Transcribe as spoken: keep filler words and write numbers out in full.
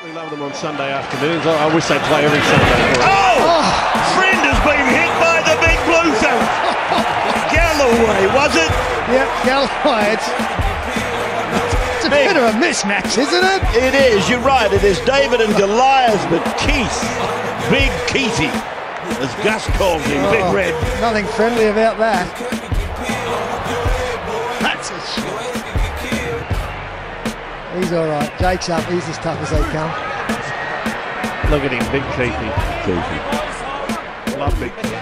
We love them on Sunday afternoons. I, I wish they'd play every Sunday. Oh! oh! Friend has been hit by the big blue fella. Galloway, was it? Yep, Galloway. It's, it's a big. bit of a mismatch, isn't it? It is, you're right. It is David and Goliath, but Keith, Big Keithy, as Gus calls him, oh, Big Red. Nothing friendly about that. That's a shot. He's all right. Jake's up. He's as tough as they come. Look at him, Big Keithy. Keithy. Love Big Keithy.